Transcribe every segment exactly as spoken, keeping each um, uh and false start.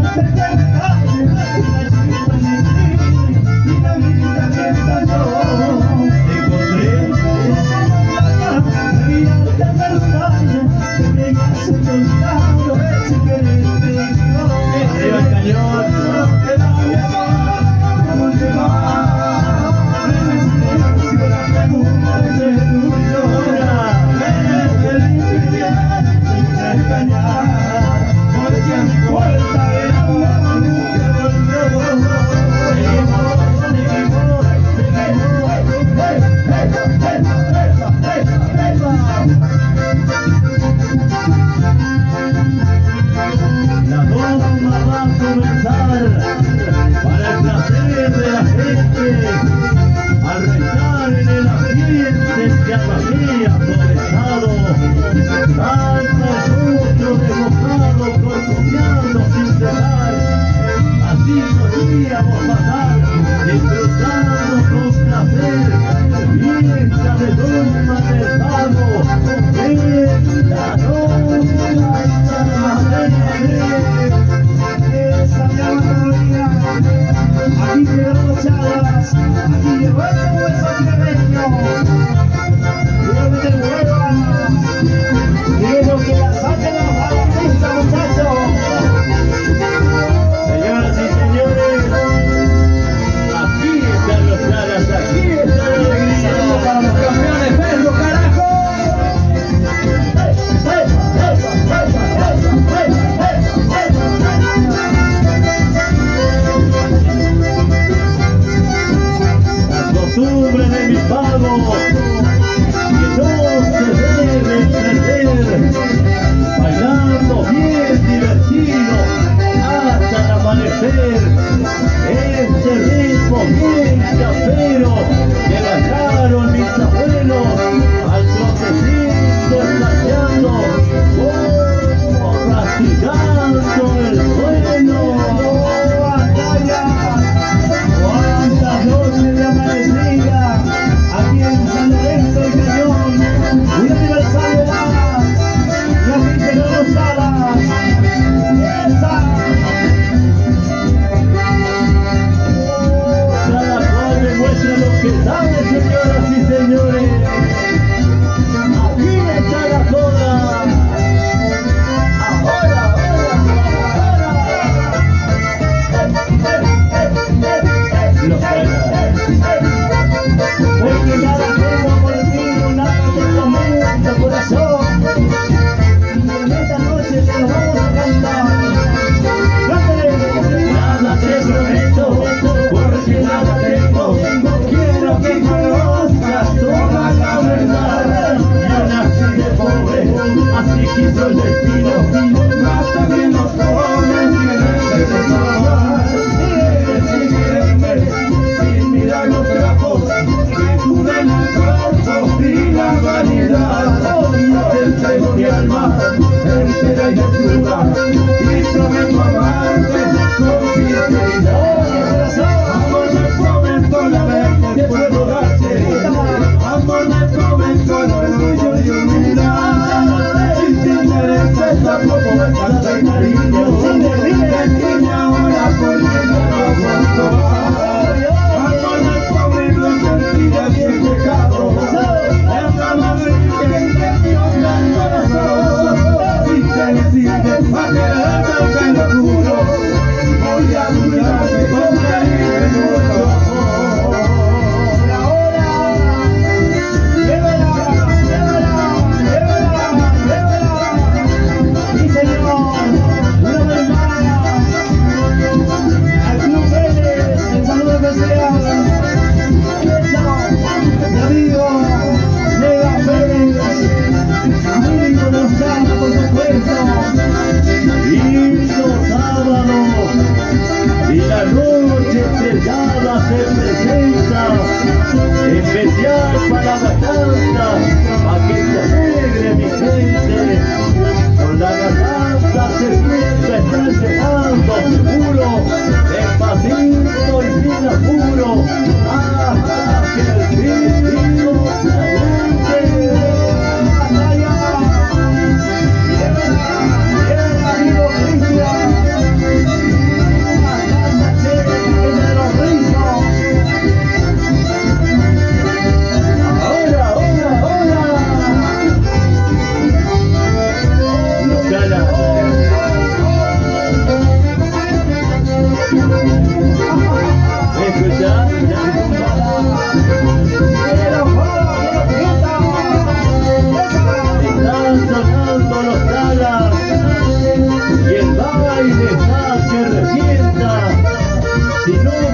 costumbre de mi pago, que todos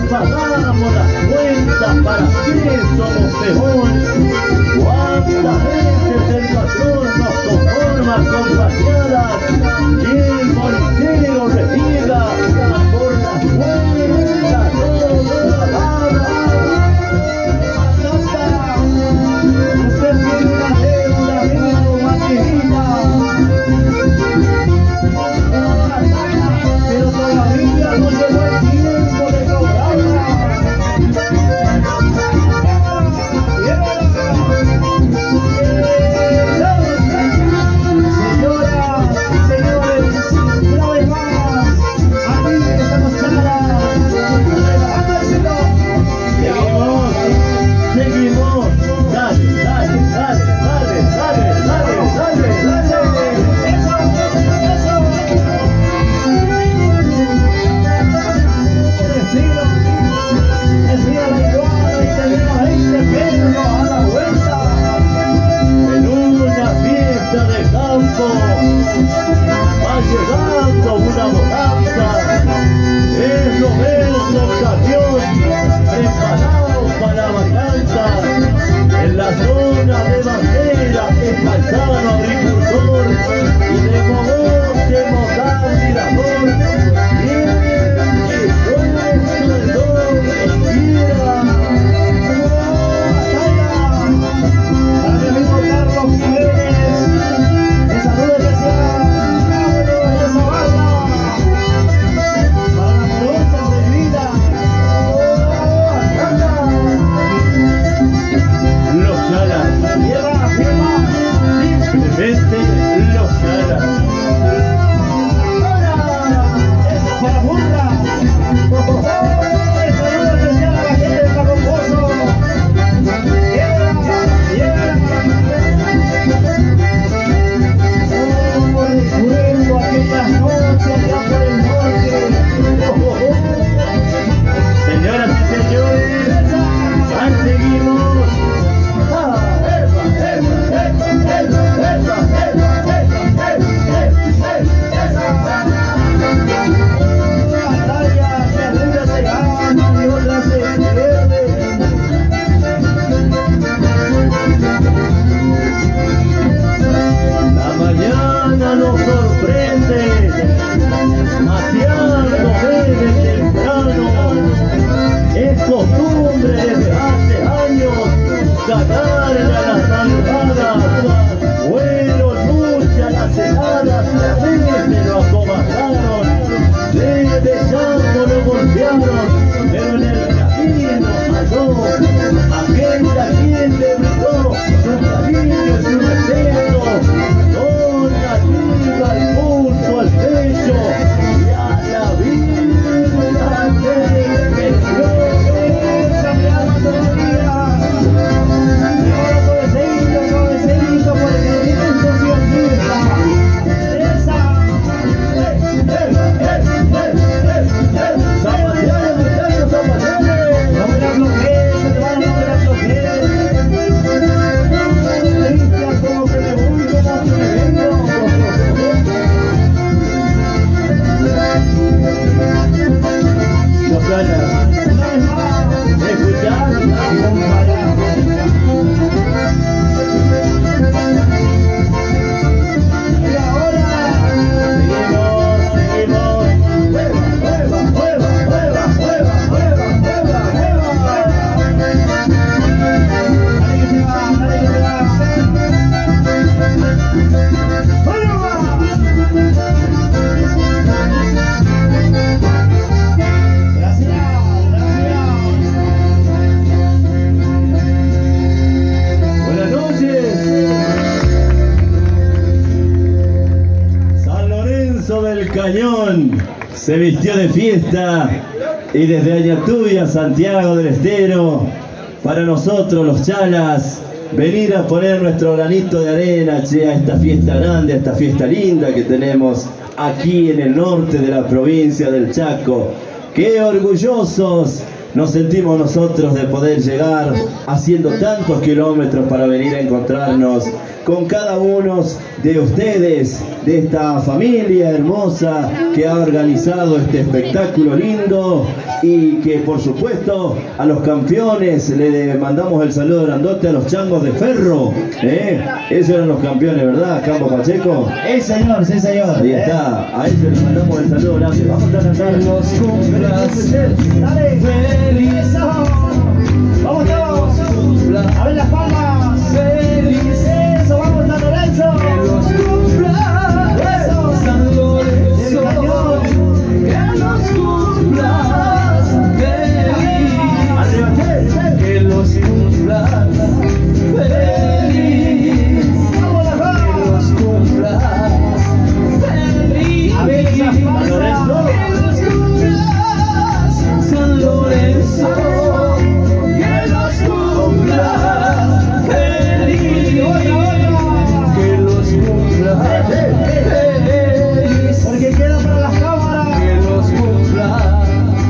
pagamos las cuentas, ¿para qué somos peón? ¿Cuántas veces el patrón nos conforma con paseadas y el molinero reniega por las puertas todo pagada? Usted tiene una deuda, amigo, Maquinita, pero todavía no llegó el tiempo de cobrarla. Señoras, señores, una vez más, aquí estamos charlas, regalándoselo. Seguimos, seguimos, dale, dale, dale, dale, dale, dale, dale, dale. Eso, eso. Decida, decida la iguana y tenemos veinte perros a la vuelta. En una fiesta de campo va llegando una bonanza. Es Roberto el camión preparado para la vacanza. En la zona de bandera es paisano agricultor y de mogote modal mirador. Simplemente los caras. ¡Esa fue la burra! ¡Oh, oh, oh! ¡Saludo especial a la gente de Cabo Pozo! ¡Llega! ¡Llega! ¡Oh, recuerdo aquellas noches allá por el norte! ¡Oh, oh, oh! Señoras y señores, ahí seguimos. ¡Ah! ¡Epa, epa, epa, epa! La mañana nos sorprende, mateando desde temprano. Es costumbre desde hace años ganarle a las madrugadas. Fueron muchas las heladas, a veces lo acobardaron, desde llanto lo golpearon, pero en el camino halló aquella quien le brindó su cariño y su respeto, con la liga al pulso, al pecho y a la vida que me dio esa mirada todavía. Ahora pobrecito, pobrecito, porque viene entusiasmista. Esa, eh, eh, eh, eh, eh, eh, zapateale, muchachos, zapateale. No me la bloquees, hermano, no me la bloquees. Limpia como que me voy, como que me vengo. Los ganas. Escuchar y comparar. Y ahora seguimos, seguimos. Hueva, hueva, hueva, hueva, hueva, hueva, hueva, hueva. Dale que se va, dale que se va. ¡Hueva! Gracias, gracias. Buenas noches. San Lorenzo del Cañón se vistió de fiesta y desde Añatuya, Santiago del Estero, para nosotros los chalas, venir a poner nuestro granito de arena, che, a esta fiesta grande, a esta fiesta linda que tenemos aquí en el norte de la provincia del Chaco. Qué orgullosos nos sentimos nosotros de poder llegar haciendo tantos kilómetros para venir a encontrarnos con cada uno de ustedes, de esta familia hermosa que ha organizado este espectáculo lindo, y que por supuesto a los campeones le mandamos el saludo grandote, a los changos de Ferro, ¿eh? Esos eran los campeones, ¿verdad, Campo Pacheco? Sí, señor, sí, señor. Ahí está, a ellos les mandamos el saludo grande. Vamos a cantar los cumplas. Dale, feliz. Vamos todos. A ver las palmas. Feliz. Eso, vamos a Lorenzo. Que los cumplas. San Lorenzo. Que los cumplas. Feliz. Arriba, que los cumplas. Feliz. Que los cumplas. Feliz. A ver esas palmas. Que los cumplas. San Lorenzo. Que los cumplas. Feliz. Que los cumplas. Feliz. Porque queda para las cámaras. Que los cumplas.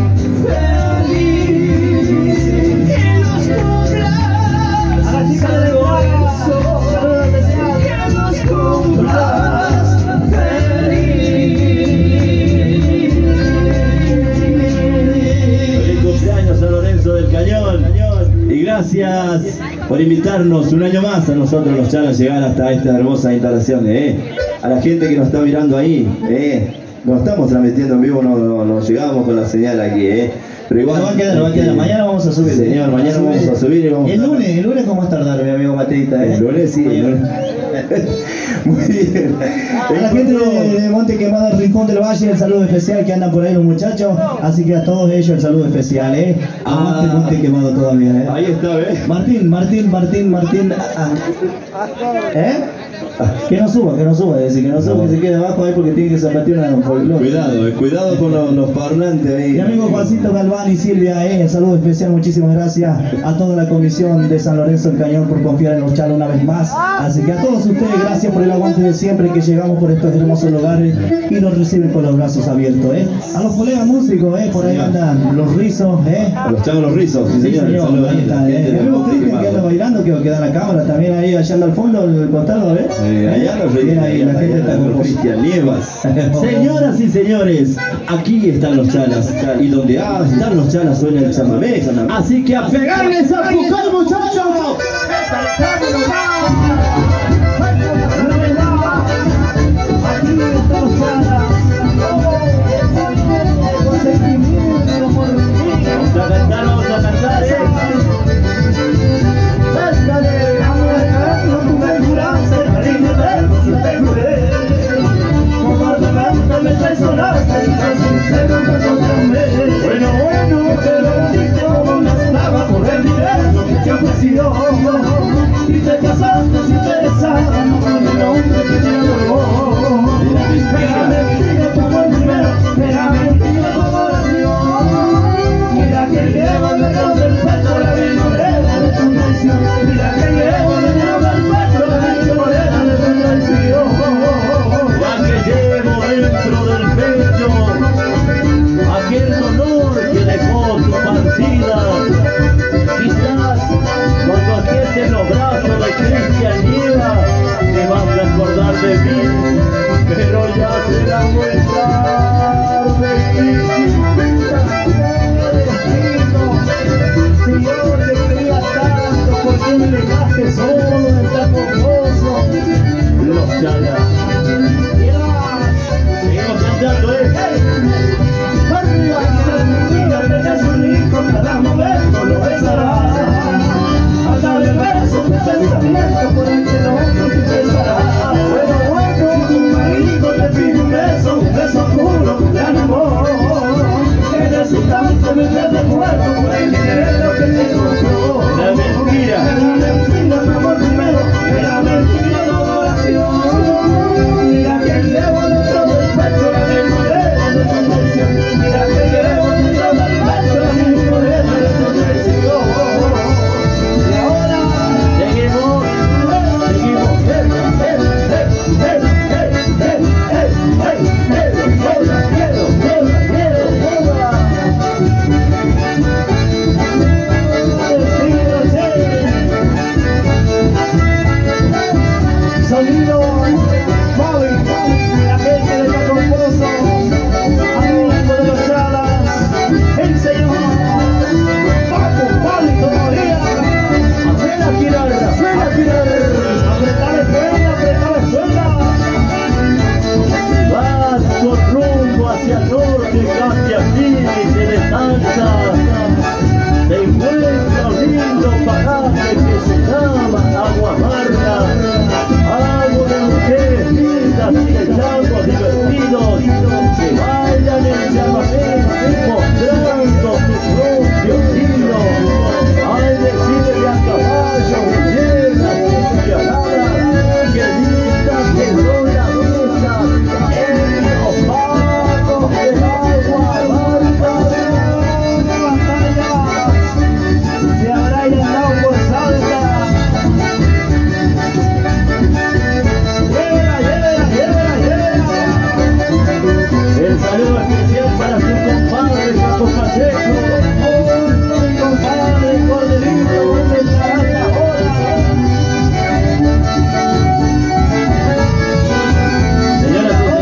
Feliz. Que los cumplas. A la chica de Lorenzo. Que los cumplas. Feliz cumpleaños a Lorenzo del Cañón, y gracias por invitarnos un año más a nosotros los Chalas a llegar hasta esta hermosa instalación, ¿eh? A la gente que nos está mirando ahí, ¿eh? Nos estamos transmitiendo en vivo, no, no, no llegamos con la señal aquí, ¿eh? Pero igual no va a quedar, va a quedar. Mañana vamos a subir. Señor, mañana vamos a subir y vamos el lunes, el lunes cómo va a tardar mi amigo Mateita, ¿eh? El lunes sí, el lunes. Muy bien. A la gente de, de Monte Quemado, el Rincón del Valle, el saludo especial, que andan por ahí los muchachos. Así que a todos ellos el saludo especial, ¿eh? Aguante Ah. Monte Quemado todavía, ¿eh? Ahí está, ¿ves? Martín, Martín, Martín, Martín. ah, ¿Eh? Que no suba, que no suba, es decir, que no suba, No. que se quede abajo ahí porque tiene que zapatear una folclore. Cuidado, eh, cuidado con los, los parlantes ahí. Mi amigo Juancito Galván y Silvia, eh, saludo especial, muchísimas gracias a toda la comisión de San Lorenzo del Cañón por confiar en los Chalos una vez más. Así que a todos ustedes, gracias por el aguante de siempre, que llegamos por estos hermosos lugares y nos reciben con los brazos abiertos. Eh. A los colegas músicos, eh, por ahí andan los rizos. Eh. A los chavos los rizos, sí, Sí, señor. señor, Saludos ahí a la está. gente Eh. de Mi amigo Monte Cristian que anda Quemado. bailando, que queda la cámara también ahí, allá anda al fondo, el costado, ¿eh? Sí, allá los Bien ahí, la gente está con Cristian Nievas. Señoras y señores, aquí están los Chalas, y donde ah, están los Chalas suena el chamamé. Así que a pegarles a buscar, muchachos. Vamos a cantar, vamos a cantar, eh. Bueno, bueno, te lo dije como no estaba por el dinero que te ofreció. Y te casaste sin pensar con el hombre que te adoró. Era mentira como el primero, era mentira como la Pacheco, mi compadre Cordelito, ¿dónde estarás ahora? Señoras y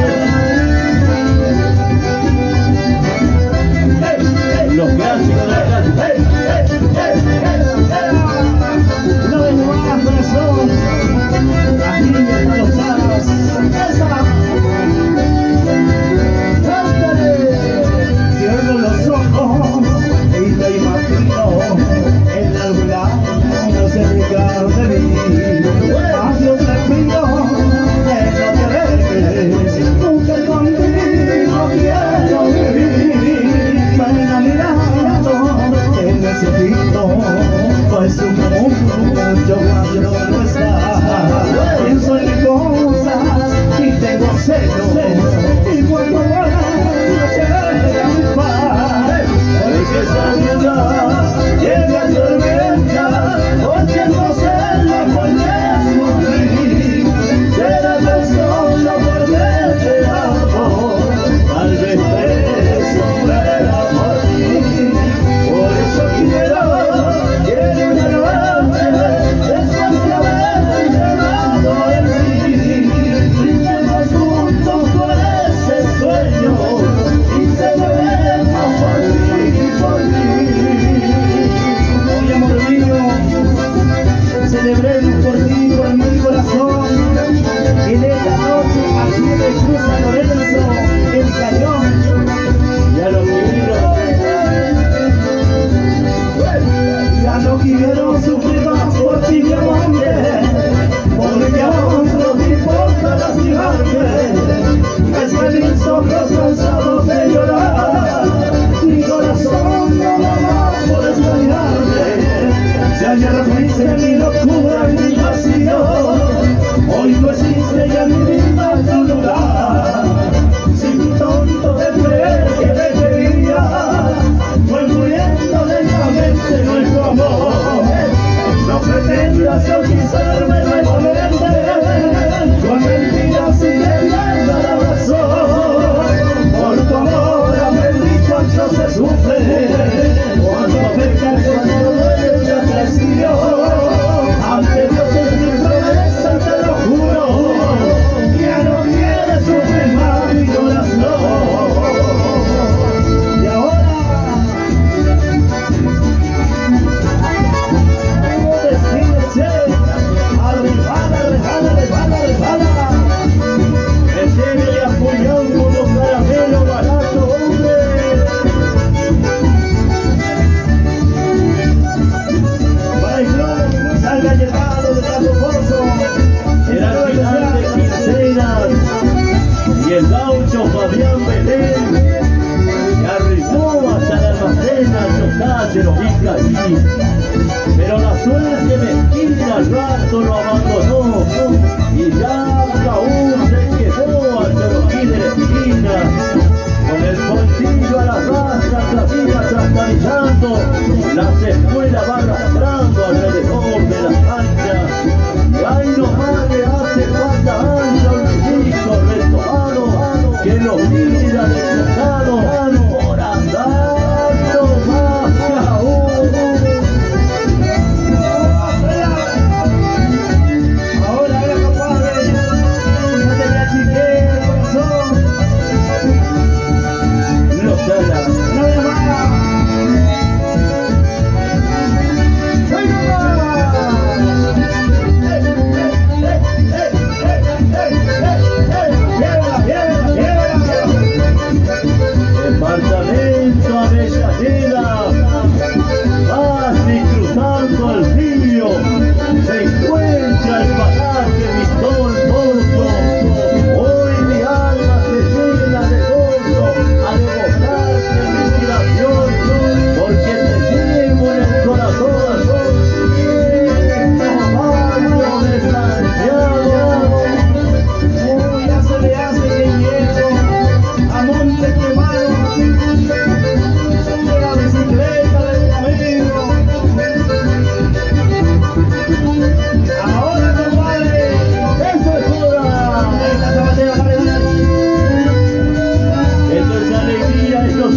señores, los clásicos de la clase. Una vez más, corazón, aquí están los paros. ¡Esa! ¡Cántale! Cierren los ojos.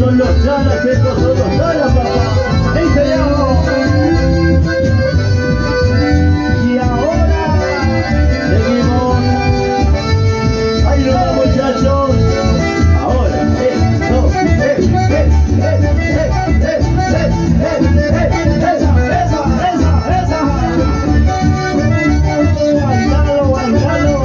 son los chalas, estos son los chalas, papá. ¡Sí, señor! Y ahora seguimos. ¡Ahí lo va, muchachos! Ahora, eso, eh, eh, eh, eh, eh, eh, eh, eh, eh, esa, esa, esa, esa. Aguantalo, aguantalo.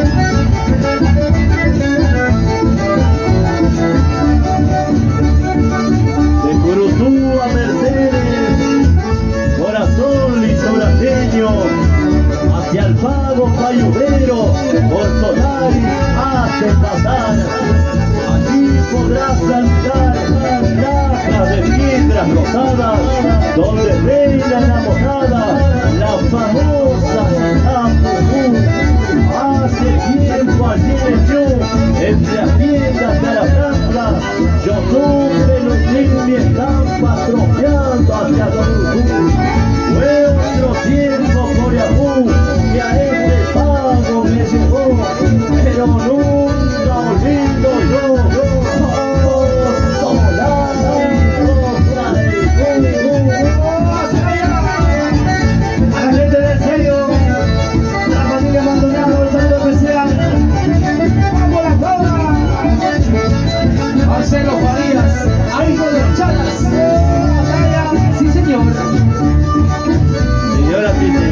De Curuzú a Mercedes, corazón listoraceño, hacia el pago payudero, por Solari hace pasar. Allí podrás saltar cajas de piedras rosadas, donde reina la mojada, la famosa Apurú. Hace tiempo ayer yo, entre haciendas de la plaza, yo supe lucir mi estampa troceando hacia Curuzú. Fue otro tiempo Coreabú, que a ese pago me llevó, pero nunca olvido yo, oh, Solari, Rosa del Curuzú. A la gente del sello, la familia Maldonado, el saludo especial. ¡Vamos la cobra! Marcelo Farías, amigo de los Chalas. Sí, señor. Señoras y señores.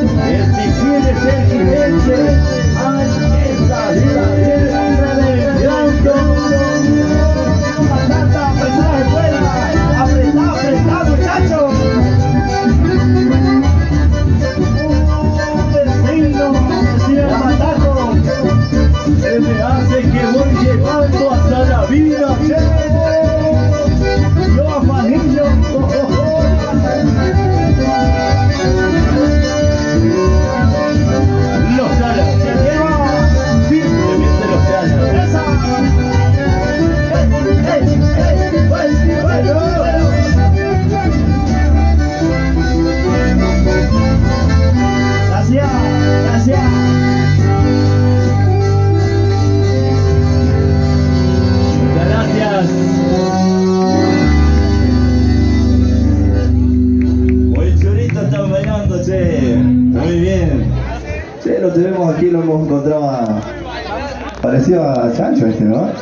Que si quieres ser cliente, hay esa vida del llanto. Batata, apretá la escuela, apretá, apretá, muchachos. Un vecino, decía Mataco, se me hace que voy llegando hasta la vida, che. Yo, Juanillo, oh, oh, oh. Los Chalas, se lleva simplemente los Chalas. ¡Esa! ¡Ey, ey, ey! ¡Bueno, bueno! Gracias, gracias. Muchas gracias. Hoy el chorito está bailando, che. Muy bien. Che, lo tenemos aquí, lo hemos encontrado a... Parecido a Chancho este, ¿no?